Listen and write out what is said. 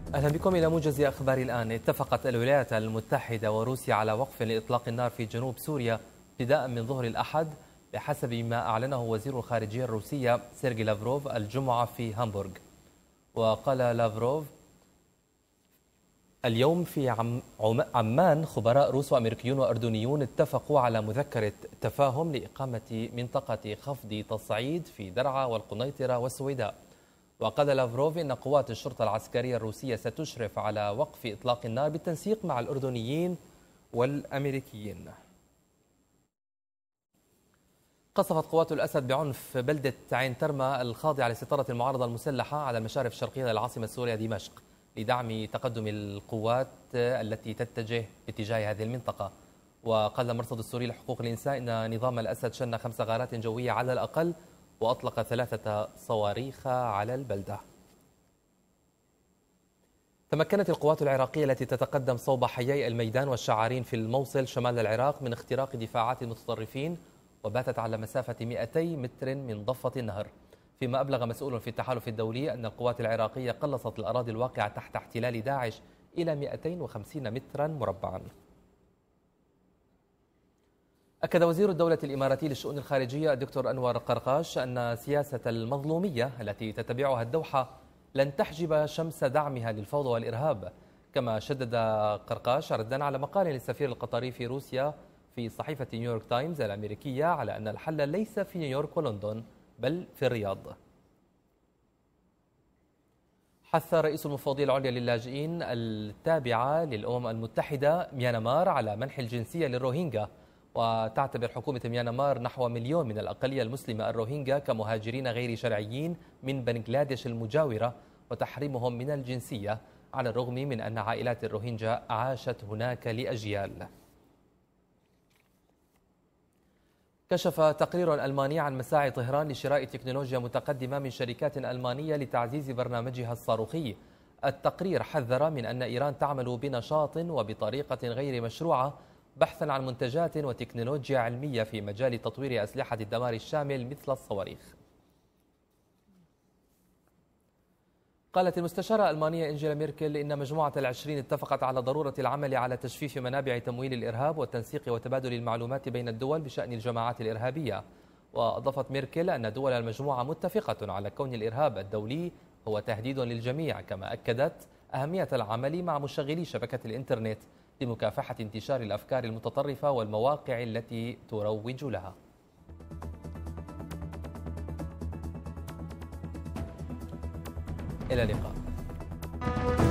أهلا بكم إلى موجز أخبار الآن. اتفقت الولايات المتحدة وروسيا على وقف لإطلاق النار في جنوب سوريا ابتداء من ظهر الأحد بحسب ما أعلنه وزير الخارجية الروسية سيرجي لافروف الجمعة في هامبورغ. وقال لافروف اليوم في عمان خبراء روس وأمريكيون وأردنيون اتفقوا على مذكرة تفاهم لإقامة منطقة خفض تصعيد في درعا والقنيطرة والسويداء. وقال لافروف إن قوات الشرطة العسكرية الروسية ستشرف على وقف إطلاق النار بالتنسيق مع الأردنيين والأمريكيين. قصفت قوات الأسد بعنف بلدة عين ترمى الخاضعة لسيطرة المعارضة المسلحة على المشارف الشرقية للعاصمة السورية دمشق لدعم تقدم القوات التي تتجه باتجاه هذه المنطقة. وقال المرصد السوري لحقوق الإنسان إن نظام الأسد شن 5 غارات جوية على الأقل وأطلق 3 صواريخ على البلدة. تمكنت القوات العراقية التي تتقدم صوب حيي الميدان والشعارين في الموصل شمال العراق من اختراق دفاعات المتطرفين، وباتت على مسافة 200 متر من ضفة النهر. فيما أبلغ مسؤول في التحالف الدولي أن القوات العراقية قلصت الأراضي الواقعة تحت احتلال داعش إلى 250 مترا مربعا. أكد وزير الدولة الإماراتي للشؤون الخارجية الدكتور أنور قرقاش أن سياسة المظلومية التي تتبعها الدوحة لن تحجب شمس دعمها للفوضى والإرهاب. كما شدد قرقاش ردا على مقال للسفير القطري في روسيا في صحيفة نيويورك تايمز الأمريكية على أن الحل ليس في نيويورك ولندن بل في الرياض. حث رئيس المفوضية العليا للاجئين التابعة للأمم المتحدة ميانمار على منح الجنسية للروهينجا، وتعتبر حكومة ميانمار نحو 1,000,000 من الأقلية المسلمة الروهينجا كمهاجرين غير شرعيين من بنغلاديش المجاورة وتحريمهم من الجنسية، على الرغم من أن عائلات الروهينجا عاشت هناك لأجيال. كشف تقرير ألماني عن مساعي طهران لشراء تكنولوجيا متقدمة من شركات ألمانية لتعزيز برنامجها الصاروخي. التقرير حذر من أن إيران تعمل بنشاط وبطريقة غير مشروعة بحثا عن منتجات وتكنولوجيا علمية في مجال تطوير أسلحة الدمار الشامل مثل الصواريخ. قالت المستشارة الألمانية إنجيلا ميركل إن مجموعة ال20 اتفقت على ضرورة العمل على تجفيف منابع تمويل الإرهاب والتنسيق وتبادل المعلومات بين الدول بشأن الجماعات الإرهابية. وأضافت ميركل أن دول المجموعة متفقة على كون الإرهاب الدولي هو تهديد للجميع، كما أكدت أهمية العمل مع مشغلي شبكة الإنترنت لمكافحة انتشار الأفكار المتطرفة والمواقع التي تروج لها. إلى اللقاء.